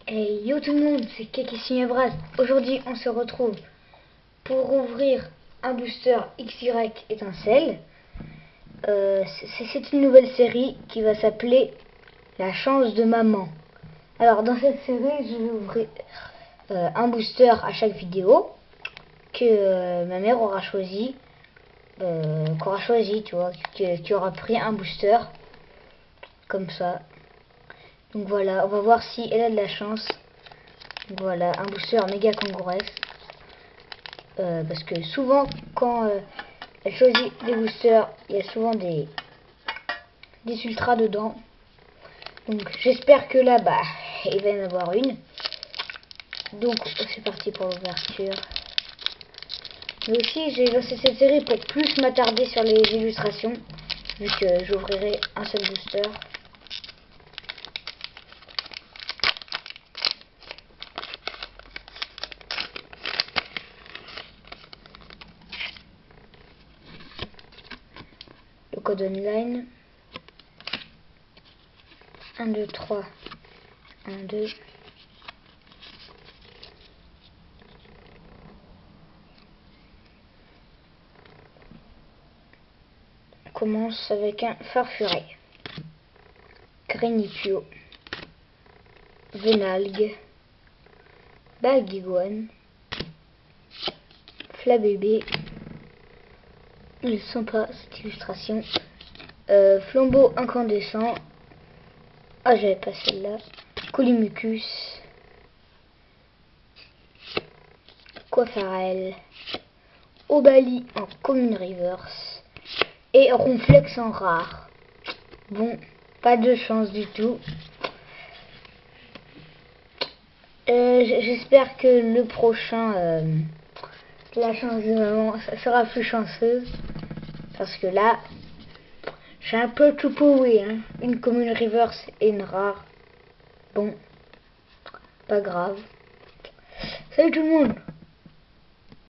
Hey yo tout le monde, c'est Keke Signabras. Aujourd'hui on se retrouve pour ouvrir un booster XY étincelle. C'est une nouvelle série qui va s'appeler La chance de maman. Alors dans cette série je vais ouvrir un booster à chaque vidéo que ma mère aura choisi, tu vois, qui aura pris un booster comme ça. Donc voilà, on va voir si elle a de la chance. Donc voilà, un booster méga kangourès. Parce que souvent, quand elle choisit des boosters, il y a souvent des ultras dedans. Donc j'espère que là, bah, il va y en avoir une. Donc c'est parti pour l'ouverture. Mais aussi, j'ai lancé cette série pour plus m'attarder sur les illustrations, vu que j'ouvrirai un seul booster. Le code online. 1, 2, 3. 1, 2. On commence avec un Farfuret, Grenipio, Venalgue, Baguiguane, Flabébé. Ils ne sont pas cette illustration. Flambeau incandescent. Ah, j'avais pas celle-là. Colimucus, Coifarel, Obali en commune reverse et Ronflex en rare. Bon, pas de chance du tout. J'espère que le prochain, la chance de maman, sera plus chanceuse. Parce que là, j'ai un peu tout pourri, hein. Une commune reverse et une rare. Bon, pas grave. Salut tout le monde!